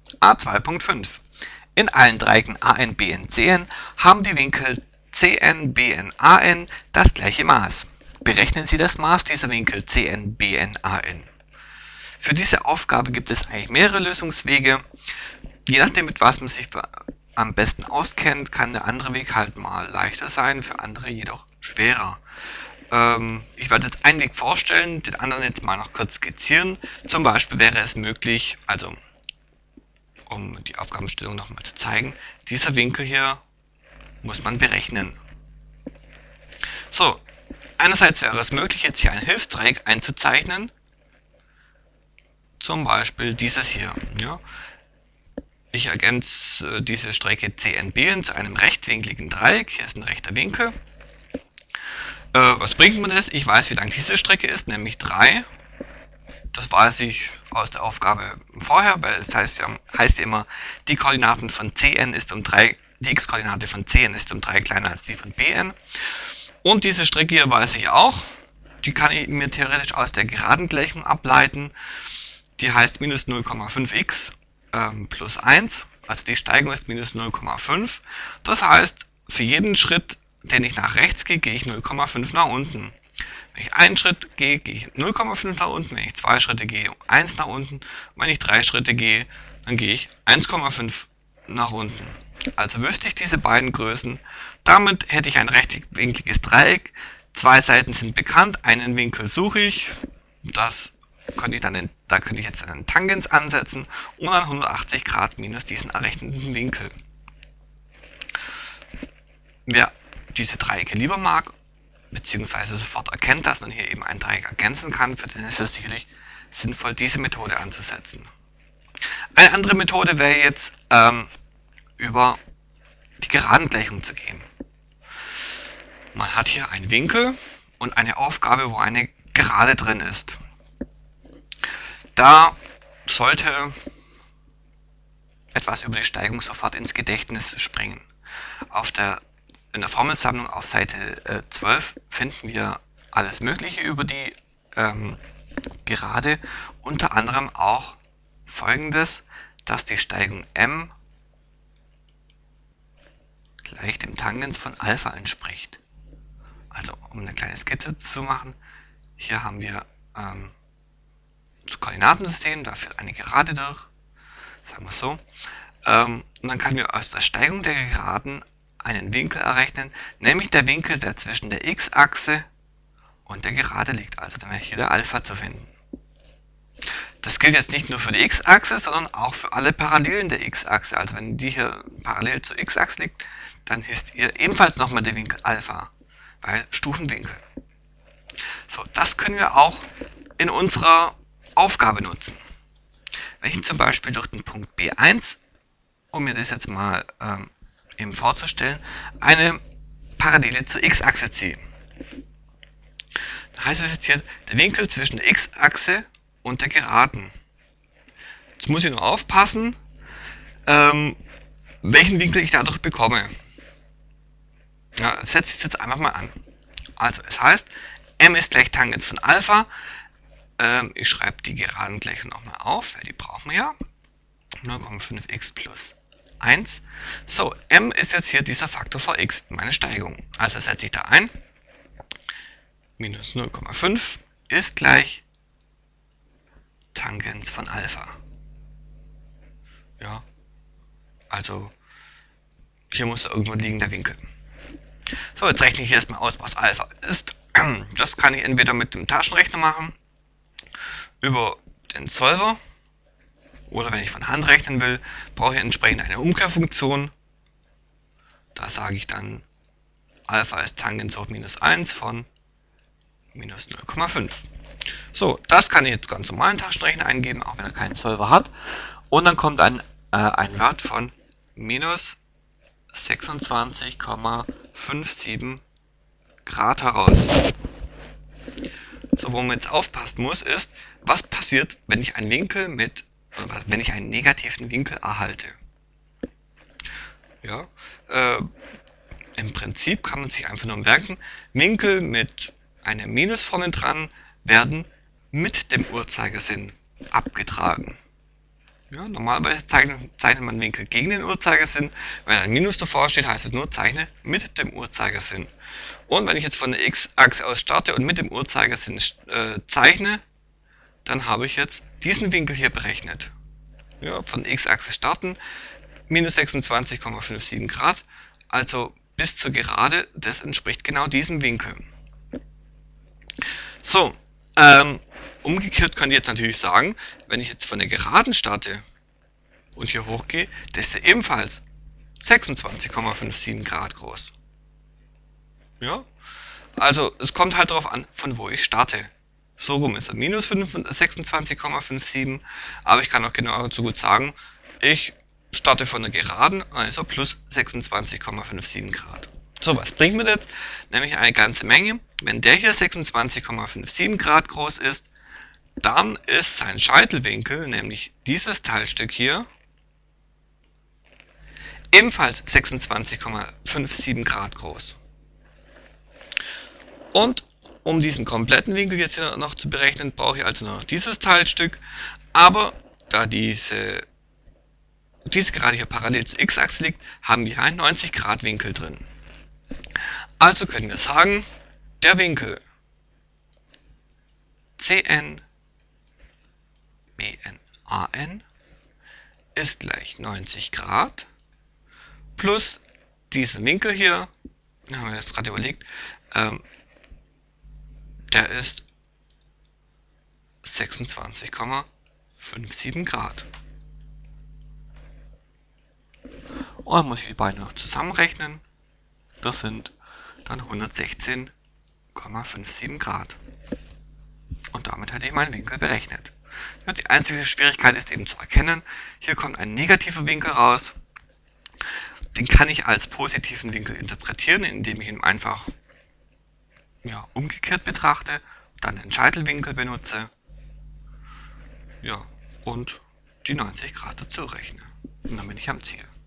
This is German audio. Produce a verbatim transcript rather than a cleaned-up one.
A zwei Punkt fünf. In allen Dreiecken A N, B N, C N haben die Winkel C N, B N, A N das gleiche Maß. Berechnen Sie das Maß dieser Winkel C N, B N, A N. Für diese Aufgabe gibt es eigentlich mehrere Lösungswege. Je nachdem, mit was man sich am besten auskennt, kann der andere Weg halt mal leichter sein, für andere jedoch schwerer. Ähm, ich werde jetzt einen Weg vorstellen, den anderen jetzt mal noch kurz skizzieren. Zum Beispiel wäre es möglich, also um die Aufgabenstellung nochmal zu zeigen, dieser Winkel hier muss man berechnen. So, einerseits wäre es möglich, jetzt hier ein Hilfsdreieck einzuzeichnen. Zum Beispiel dieses hier. Ja. Ich ergänze diese Strecke C N B N zu einem rechtwinkligen Dreieck. Hier ist ein rechter Winkel. Äh, was bringt mir das? Ich weiß, wie lang diese Strecke ist, nämlich drei. Das weiß ich aus der Aufgabe vorher, weil es heißt ja, heißt ja immer, die Koordinaten von C N ist um drei, die x-Koordinate von C N ist um drei kleiner als die von B N. Und diese Strecke hier weiß ich auch. Die kann ich mir theoretisch aus der Geradengleichung ableiten. Die heißt minus null Komma fünf x ähm, plus eins, also die Steigung ist minus null Komma fünf. Das heißt, für jeden Schritt, den ich nach rechts gehe, gehe ich null Komma fünf nach unten. Wenn ich einen Schritt gehe, gehe ich null Komma fünf nach unten, wenn ich zwei Schritte gehe, eins nach unten, und wenn ich drei Schritte gehe, dann gehe ich eins Komma fünf nach unten. Also wüsste ich diese beiden Größen, damit hätte ich ein rechtwinkliges Dreieck, zwei Seiten sind bekannt, einen Winkel suche ich, das könnte ich dann in, da könnte ich jetzt einen Tangens ansetzen und dann hundertachtzig Grad minus diesen errechneten Winkel. Wer diese Dreiecke lieber mag, beziehungsweise sofort erkennt, dass man hier eben ein Dreieck ergänzen kann, für den ist es sicherlich sinnvoll, diese Methode anzusetzen. Eine andere Methode wäre jetzt, ähm, über die Geradengleichung zu gehen. Man hat hier einen Winkel und eine Aufgabe, wo eine Gerade drin ist. Da sollte etwas über die Steigung sofort ins Gedächtnis springen. Auf der, in der Formelsammlung auf Seite äh, zwölf finden wir alles Mögliche über die ähm, Gerade, unter anderem auch Folgendes, dass die Steigung m gleich dem Tangens von Alpha entspricht. Also um eine kleine Skizze zu machen, hier haben wir ähm, das Koordinatensystem, da führt eine Gerade durch, sagen wir es so. Ähm, und dann können wir aus der Steigung der Geraden einen Winkel errechnen, nämlich der Winkel, der zwischen der x-Achse und der Gerade liegt. Also dann wäre hier der Alpha zu finden. Das gilt jetzt nicht nur für die x-Achse, sondern auch für alle Parallelen der x-Achse. Also wenn die hier parallel zur x-Achse liegt, dann ist ihr ebenfalls nochmal der Winkel Alpha, weil Stufenwinkel. So, das können wir auch in unserer Aufgabe nutzen. Wenn ich zum Beispiel durch den Punkt B eins, um mir das jetzt mal ähm, eben vorzustellen, eine Parallele zur x-Achse ziehe, dann heißt es jetzt hier, der Winkel zwischen der x-Achse und der Geraden. Jetzt muss ich nur aufpassen, ähm, welchen Winkel ich dadurch bekomme. Ja, setze ich es jetzt einfach mal an. Also es heißt, m ist gleich Tangens von Alpha. Ähm, ich schreibe die Geraden gleich nochmal auf, weil die brauchen wir ja. null Komma fünf x plus eins. So, m ist jetzt hier dieser Faktor vor x, meine Steigung. Also setze ich da ein. Minus null Komma fünf ist gleich Tangens von Alpha. Ja, also hier muss irgendwo liegen der Winkel. So, jetzt rechne ich erstmal aus, was Alpha ist. Das kann ich entweder mit dem Taschenrechner machen, über den Solver, oder wenn ich von Hand rechnen will, brauche ich entsprechend eine Umkehrfunktion. Da sage ich dann, Alpha ist Tangens hoch minus eins von minus null Komma fünf. So, das kann ich jetzt ganz normal in den Taschenrechner eingeben, auch wenn er keinen Solver hat. Und dann kommt ein, äh, ein Wert von minus sechsundzwanzig Komma siebenundfünfzig Grad heraus. So, wo man jetzt aufpassen muss, ist, was passiert, wenn ich einen Winkel mit, oder wenn ich einen negativen Winkel erhalte. Ja, äh, im Prinzip kann man sich einfach nur merken, Winkel mit einer Minus vorne dran werden mit dem Uhrzeigersinn abgetragen. Ja, normalerweise zeichnet, zeichnet man Winkel gegen den Uhrzeigersinn. Wenn ein Minus davor steht, heißt es nur, zeichne mit dem Uhrzeigersinn. Und wenn ich jetzt von der X-Achse aus starte und mit dem Uhrzeigersinn äh, zeichne, dann habe ich jetzt diesen Winkel hier berechnet. Ja, von der X-Achse starten, minus sechsundzwanzig Komma siebenundfünfzig Grad, also bis zur Gerade, das entspricht genau diesem Winkel. So, ähm, umgekehrt könnt ihr jetzt natürlich sagen, wenn ich jetzt von der Geraden starte und hier hochgehe, das ist ja ebenfalls sechsundzwanzig Komma siebenundfünfzig Grad groß. Ja, also es kommt halt darauf an, von wo ich starte. So rum ist er minus sechsundzwanzig Komma siebenundfünfzig, aber ich kann auch genauso gut sagen, ich starte von der Geraden, also plus sechsundzwanzig Komma siebenundfünfzig Grad. So, was bringt mir das? Nämlich eine ganze Menge. Wenn der hier sechsundzwanzig Komma siebenundfünfzig Grad groß ist, dann ist sein Scheitelwinkel, nämlich dieses Teilstück hier, ebenfalls sechsundzwanzig Komma siebenundfünfzig Grad groß. Und um diesen kompletten Winkel jetzt hier noch zu berechnen, brauche ich also noch dieses Teilstück, aber da diese, diese gerade hier parallel zur X-Achse liegt, haben wir einen neunzig Grad Winkel drin. Also können wir sagen, der Winkel C N B N A N ist gleich neunzig Grad plus diesen Winkel hier, haben wir das gerade überlegt, ähm, der ist sechsundzwanzig Komma siebenundfünfzig Grad. Und dann muss ich die beiden noch zusammenrechnen. Das sind dann hundertsechzehn Komma siebenundfünfzig Grad. Und damit hätte ich meinen Winkel berechnet. Ja, die einzige Schwierigkeit ist eben zu erkennen, hier kommt ein negativer Winkel raus. Den kann ich als positiven Winkel interpretieren, indem ich ihn einfach ja, umgekehrt betrachte, dann den Scheitelwinkel benutze, ja, und die neunzig Grad dazu rechne. Und dann bin ich am Ziel.